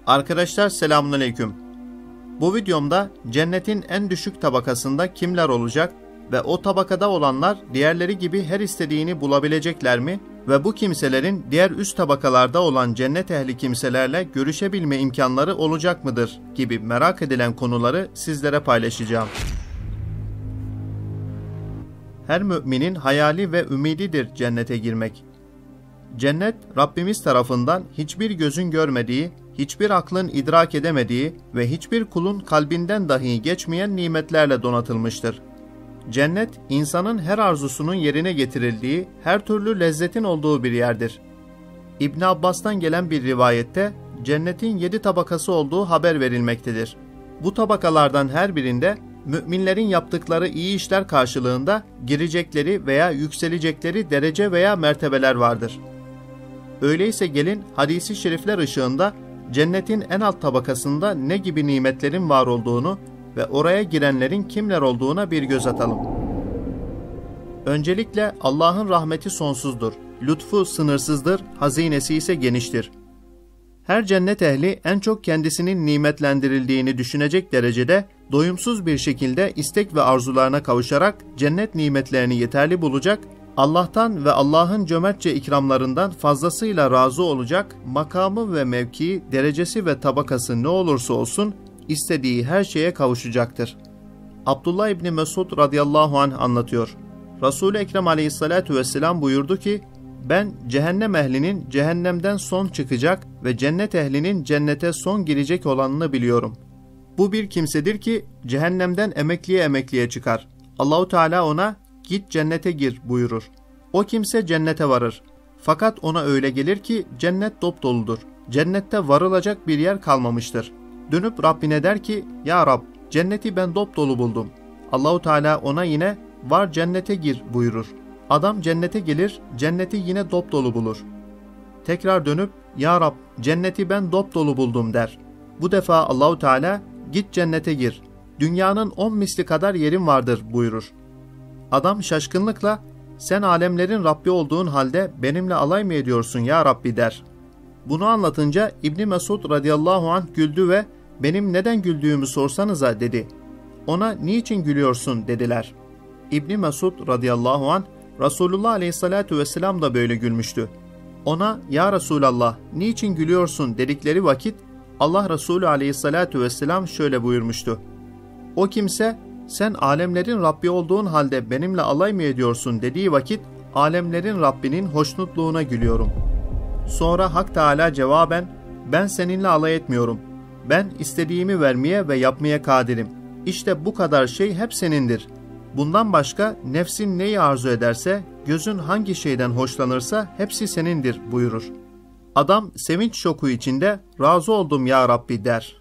Arkadaşlar selamünaleyküm. Bu videomda cennetin en düşük tabakasında kimler olacak ve o tabakada olanlar diğerleri gibi her istediğini bulabilecekler mi ve bu kimselerin diğer üst tabakalarda olan cennet ehli kimselerle görüşebilme imkanları olacak mıdır gibi merak edilen konuları sizlere paylaşacağım. Her müminin hayali ve ümididir cennete girmek. Cennet, Rabbimiz tarafından hiçbir gözün görmediği, hiçbir aklın idrak edemediği ve hiçbir kulun kalbinden dahi geçmeyen nimetlerle donatılmıştır. Cennet, insanın her arzusunun yerine getirildiği, her türlü lezzetin olduğu bir yerdir. İbn Abbas'tan gelen bir rivayette, cennetin 7 tabakası olduğu haber verilmektedir. Bu tabakalardan her birinde, müminlerin yaptıkları iyi işler karşılığında girecekleri veya yükselecekleri derece veya mertebeler vardır. Öyleyse gelin hadisi şerifler ışığında cennetin en alt tabakasında ne gibi nimetlerin var olduğunu ve oraya girenlerin kimler olduğuna bir göz atalım. Öncelikle Allah'ın rahmeti sonsuzdur, lütfu sınırsızdır, hazinesi ise geniştir. Her cennet ehli en çok kendisinin nimetlendirildiğini düşünecek derecede doyumsuz bir şekilde istek ve arzularına kavuşarak cennet nimetlerini yeterli bulacak, Allah'tan ve Allah'ın cömertçe ikramlarından fazlasıyla razı olacak, makamı ve mevkii, derecesi ve tabakası ne olursa olsun istediği her şeye kavuşacaktır. Abdullah İbni Mesud radıyallahu anh anlatıyor. Resul-i Ekrem aleyhissalatu vesselam buyurdu ki, ben cehennem ehlinin cehennemden son çıkacak ve cennet ehlinin cennete son girecek olanını biliyorum. Bu bir kimsedir ki cehennemden emekliye çıkar. Allahu Teala ona git cennete gir buyurur. O kimse cennete varır. Fakat ona öyle gelir ki cennet dopdoludur. Cennette varılacak bir yer kalmamıştır. Dönüp Rabbine der ki, ya Rab, cenneti ben dopdolu buldum. Allahu Teala ona yine var cennete gir buyurur. Adam cennete gelir, cenneti yine dopdolu bulur. Tekrar dönüp, ya Rab, cenneti ben dopdolu buldum der. Bu defa Allahu Teala git cennete gir. Dünyanın 10 misli kadar yerin vardır buyurur. Adam şaşkınlıkla, sen alemlerin Rabbi olduğun halde benimle alay mı ediyorsun ya Rabbi der. Bunu anlatınca İbni Mesud radıyallahu anh güldü ve benim neden güldüğümü sorsanıza dedi. Ona niçin gülüyorsun dediler. İbni Mesud radıyallahu anh Resulullah aleyhissalatu vesselam da böyle gülmüştü. Ona ya Resulallah niçin gülüyorsun dedikleri vakit Allah Resulü aleyhissalatu vesselam şöyle buyurmuştu. O kimse sen alemlerin Rabbi olduğun halde benimle alay mı ediyorsun dediği vakit alemlerin Rabbinin hoşnutluğuna gülüyorum. Sonra Hak Teala cevaben ben seninle alay etmiyorum. Ben istediğimi vermeye ve yapmaya kadirim. İşte bu kadar şey hep senindir. Bundan başka nefsin neyi arzu ederse, gözün hangi şeyden hoşlanırsa hepsi senindir buyurur. Adam sevinç şoku içinde razı oldum ya Rabbi der.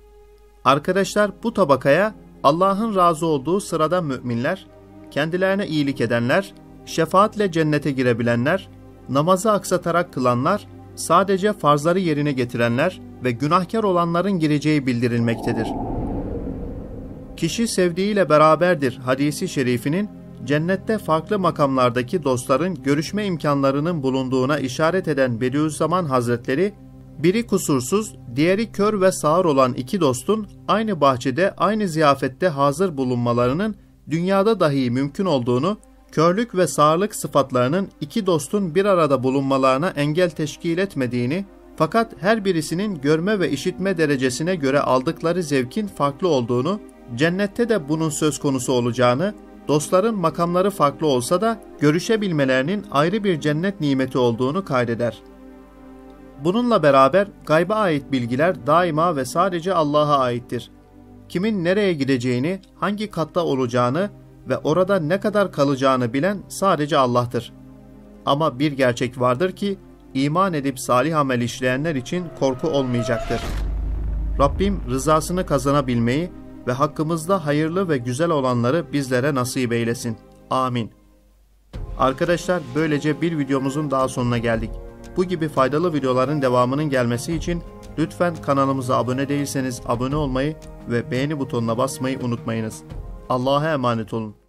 Arkadaşlar bu tabakaya Allah'ın razı olduğu sıradan müminler, kendilerine iyilik edenler, şefaatle cennete girebilenler, namazı aksatarak kılanlar, sadece farzları yerine getirenler ve günahkar olanların gireceği bildirilmektedir. Kişi sevdiğiyle beraberdir hadisi şerifinin cennette farklı makamlardaki dostların görüşme imkanlarının bulunduğuna işaret eden Bediüzzaman Hazretleri, biri kusursuz, diğeri kör ve sağır olan iki dostun aynı bahçede, aynı ziyafette hazır bulunmalarının dünyada dahi mümkün olduğunu, körlük ve sağırlık sıfatlarının iki dostun bir arada bulunmalarına engel teşkil etmediğini, fakat her birisinin görme ve işitme derecesine göre aldıkları zevkin farklı olduğunu, cennette de bunun söz konusu olacağını, dostların makamları farklı olsa da görüşebilmelerinin ayrı bir cennet nimeti olduğunu kaydeder. Bununla beraber gayba ait bilgiler daima ve sadece Allah'a aittir. Kimin nereye gideceğini, hangi katta olacağını ve orada ne kadar kalacağını bilen sadece Allah'tır. Ama bir gerçek vardır ki, iman edip salih amel işleyenler için korku olmayacaktır. Rabbim rızasını kazanabilmeyi ve hakkımızda hayırlı ve güzel olanları bizlere nasip eylesin. Amin. Arkadaşlar böylece bir videomuzun daha sonuna geldik. Bu gibi faydalı videoların devamının gelmesi için lütfen kanalımıza abone değilseniz abone olmayı ve beğeni butonuna basmayı unutmayınız. Allah'a emanet olun.